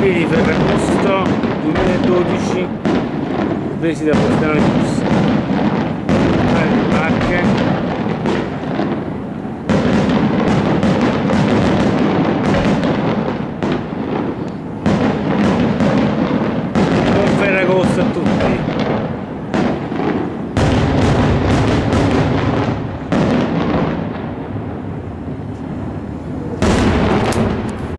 Consigli di Ferragosto 2012 presi da Portale Bus. Marche. Buon Ferragosto a tutti.